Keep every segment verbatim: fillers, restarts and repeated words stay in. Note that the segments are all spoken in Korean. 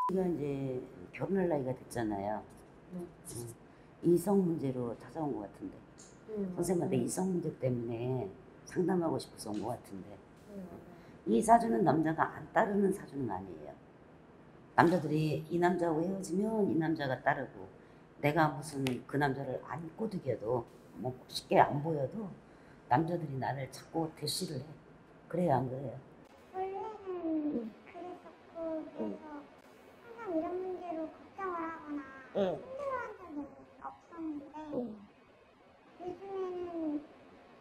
우리가 이제 결혼할 나이가 됐잖아요. 네. 음, 이성 문제로 찾아온 것 같은데. 네, 선생님한테 맞아요. 이성 문제 때문에 상담하고 싶어서 온 것 같은데. 네, 맞아요. 이 사주는 남자가 안 따르는 사주는 아니에요. 남자들이 이 남자하고 헤어지면 이 남자가 따르고, 내가 무슨 그 남자를 안 꼬드겨도, 뭐 쉽게 안 보여도 남자들이 나를 자꾸 대시를 해. 그래요, 안 그래요? 원래는 그랬었고, 그래서 항상 이런 문제로 걱정을 하거나 응. 힘들어한 적은 없었는데, 응. 요즘에는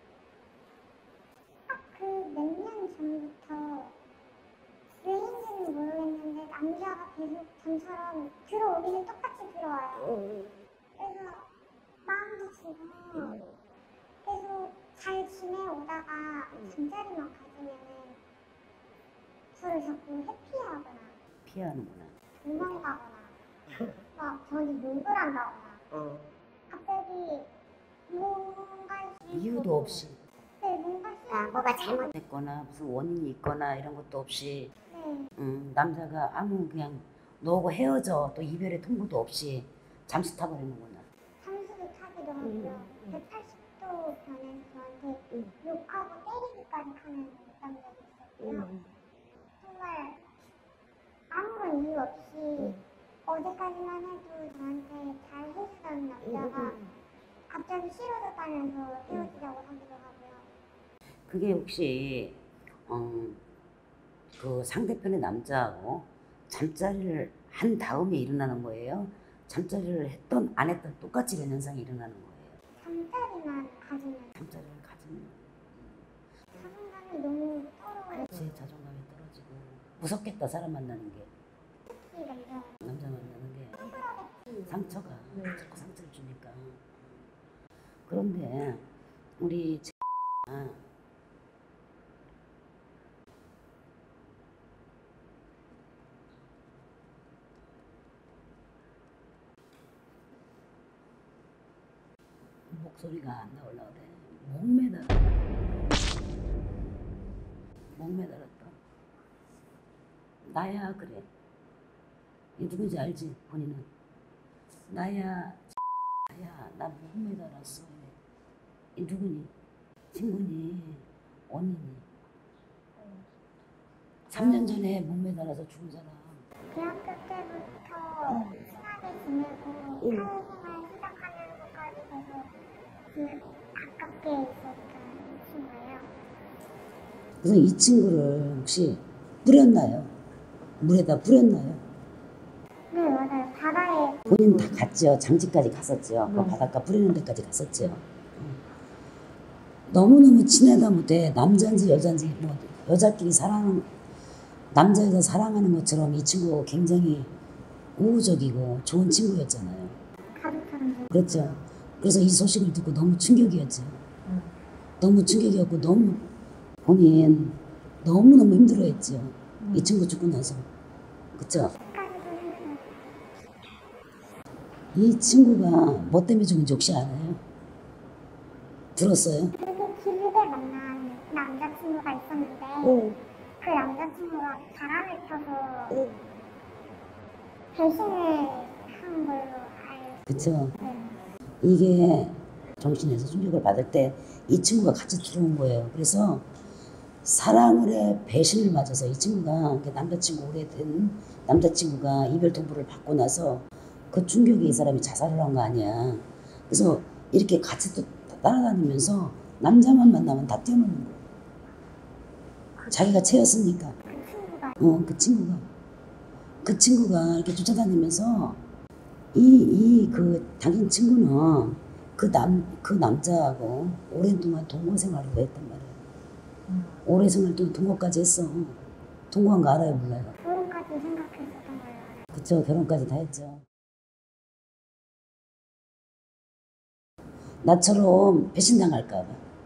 딱 그 몇 년 전부터 왜인지는 모르겠는데 남자가 계속 전처럼 들어오기는 똑같이 들어와요. 응. 그래서 마음도 지고 계속 잘 지내오다가 잠자리만 가지면은 저를 자꾸 회피하거나 피하는구나. 도망가거나 막 저한테 욕을 한다거나 어. 갑자기 뭔가 이유도 없이. 네, 뭔가 아, 뭐가 잘못. 했거나 무슨 원인이 있거나 이런 것도 없이, 네, 음, 남자가 아무 그냥 너하고 헤어져 또 이별의 통보도 없이 잠수 타버리는구나. 잠수도 타기도 하고요. 백팔십 도 변해서 저한테 응. 욕하고 때리기까지 하는 남자도 있었고요. 응. 정말 아무런 이유 없이 응. 어제까지만 해도 저한테 잘 해주던 남자가 갑자기 싫어졌다면서 헤어지자고 하기도 하고요. 그게 혹시 어, 그 상대편의 남자하고 잠자리를 한 다음에 일어나는 거예요? 잠자리를 했던 안 했던 똑같이 이런 현상이 일어나는 거예요? 잠자리만 가지면 잠자리를 가지면 자존감이 너무 떨어져요. 제 자존감이 떨어지고 무섭겠다. 사람 만나는 게, 특히 남자 남자 만나는 게 상처가 자꾸 상처를 주니까. 그런데 우리 아, 목소리가 안 나오려고 그래. 목매달아. 목매달았다. 나야 그래. 이 누군지 알지? 본인은. 나야 나야 나 목매달았어. 이 누구니? 친구니? 언니니? 삼 년 전에 목매달아서 죽은 사람. 대학교 때부터 친하게 지내고 사회생활 시작하면서까지 계속 그 가깝게 있었던 친구예요. 그래서 이 친구를 혹시 뿌렸나요? 물에다 뿌렸나요? 네, 맞아요. 바다에 본인 다 갔죠. 장지까지 갔었죠. 그 바닷가 뿌리는 데까지 갔었죠. 음. 너무너무 친하다 못해 남자인지 여자인지 뭐 여자끼리 사랑하는, 남자 여자 사랑하는 것처럼 이 친구 굉장히 우호적이고 좋은 친구였잖아요. 가족처럼 그렇죠. 그래서 이 소식을 듣고 너무 충격이었죠. 응. 너무 충격이었고 너무 본인 너무너무 힘들어했죠. 이 친구 죽고 나서. 그쵸? 끝까지도 힘들어요. 이 친구가 뭐 때문에 죽은지 혹시 알아요? 들었어요? 되게 길게 만난 남자친구가 있었는데 응. 그 남자친구가 바람을 펴서 응. 배신을 한 걸로 알고 그쵸? 있어요. 이게 정신에서 충격을 받을 때 이 친구가 같이 들어온 거예요. 그래서 사랑을 해 배신을 맞아서 이 친구가 남자친구 오래된 남자친구가 이별 통보를 받고 나서 그 충격에 이 사람이 자살을 한 거 아니야. 그래서 이렇게 같이 또 따라다니면서 남자만 만나면 다 뛰어노는 거야. 자기가 채였으니까. 그 친구가 어, 그 친구가 그 친구가 이렇게 쫓아다니면서 이 이 그 당신 친구는 그 남 그 남자하고 오랜 동안 동거 생활을 했단 말이야. 응. 오래 생활 동안 동거까지 했어. 동거한 거 알아요, 몰라요? 결혼까지 생각했었던 걸로 알아요. 그쵸, 결혼까지 다 했죠. 나처럼 배신당할까봐.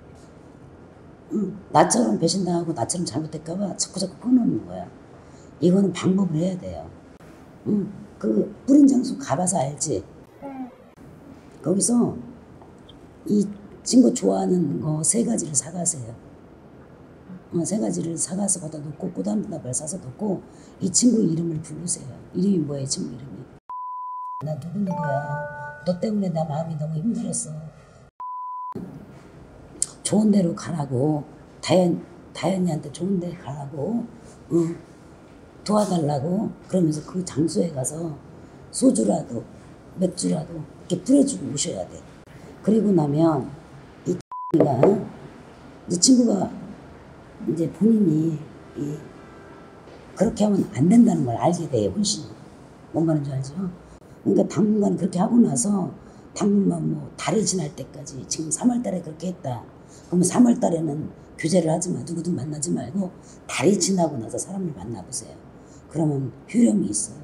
응, 나처럼 배신당하고 나처럼 잘못될까봐 자꾸 자꾸 퍼놓는 거야. 이거는 방법을 해야 돼요. 응, 그 뿌린 장소 가봐서 알지. 네. 거기서 이 친구 좋아하는 거 세 가지를 사가세요. 어, 세 가지를 사가서 갖다 놓고 꽃 한 다발 사서 놓고 이 친구 이름을 부르세요. 이름이 뭐예요, 친구 이름이? 나 누구 누구야. 너 때문에 나 마음이 너무 힘들었어. 좋은 데로 가라고. 다현, 다현이한테 좋은 데 가라고. 응. 도와달라고. 그러면서 그 장소에 가서 소주라도 맥주라도 이렇게 뿌려주고 오셔야 돼. 그리고 나면 이 X가 이 친구가 이제 본인이 이 그렇게 하면 안 된다는 걸 알게 돼요. 혼신이. 뭔 말인지 알죠? 그러니까 당분간 그렇게 하고 나서 당분간 뭐 달이 지날 때까지 지금 삼월 달에 그렇게 했다. 그러면 삼월 달에는 교제를 하지 마. 누구도 만나지 말고 달이 지나고 나서 사람을 만나보세요. 그러면 효력이 있어요.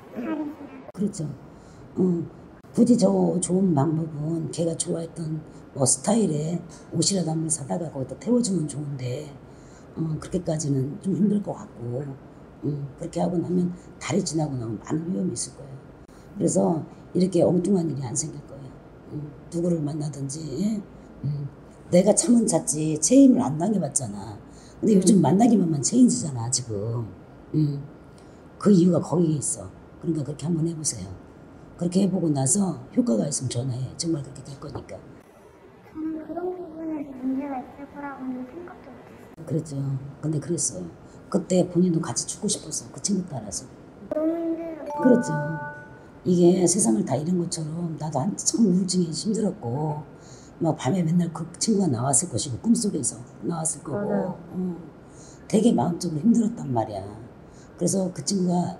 그렇죠. 어, 굳이 저 좋은 방법은 걔가 좋아했던 뭐 스타일의 옷이라도 한번 사다가 거기다 태워주면 좋은데 어, 그렇게까지는 좀 힘들 것 같고 음, 그렇게 하고 나면 달이 지나고 나면 많은 위험이 있을 거예요. 그래서 이렇게 엉뚱한 일이 안 생길 거예요. 음, 누구를 만나든지 음, 내가 참은 잤지 체임을 안 당해봤잖아. 근데 요즘 만나기만만 체인지잖아 지금. 음, 그 이유가 거기에 있어. 그러니까 그렇게 한번 해보세요. 그렇게 해보고 나서 효과가 있으면 전화해. 정말 그렇게 될 거니까. 저는 그런 부분에서 문제가 있을 거라고는 생각도 못했어요. 그랬죠. 근데 그랬어요. 그때 본인도 같이 죽고 싶었어. 그 친구 따라서. 너무 힘들었어요. 그렇죠. 이게 세상을 다 잃은 것처럼 나도 한참 우울증이 힘들었고 막 밤에 맨날 그 친구가 나왔을 것이고 꿈속에서 나왔을 거고 어, 되게 마음적으로 힘들었단 말이야. 그래서 그 친구가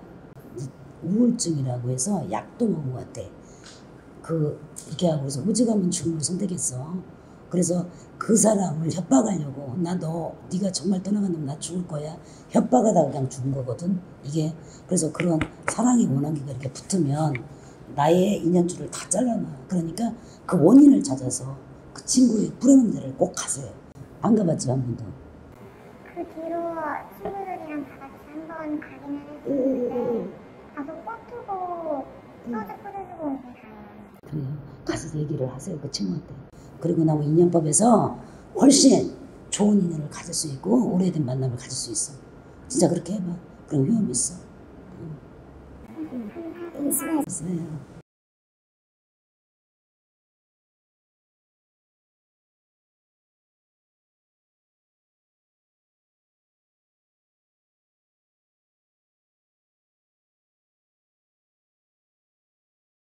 우울증이라고 해서 약도 먹은 것 같아. 그 이렇게 하고 그래서 오직하면 죽음을 선택했어. 그래서 그 사람을 협박하려고 나 너 네가 정말 떠나간다면 나 죽을 거야 협박하다가 그냥 죽은 거거든 이게. 그래서 그런 사랑의 원한기가 이렇게 붙으면 나의 인연줄을 다 잘라놔. 그러니까 그 원인을 찾아서 그 친구의 뿌리는 데를 꼭 가세요. 안 가봤지 한 번도? 그 뒤로 친구들이랑 다 같이 한번 가기는 했었는데 가서 꽃 두고 소주 뿌려주고 온 게 다예요. 그래요. 가서 얘기를 하세요 그 친구한테. 그리고 나면 인연법에서 훨씬 좋은 인연을 가질 수 있고 오래된 만남을 가질 수 있어. 진짜 그렇게 해봐. 그럼 위험이 있어. 응. 감사합니다. 있어요.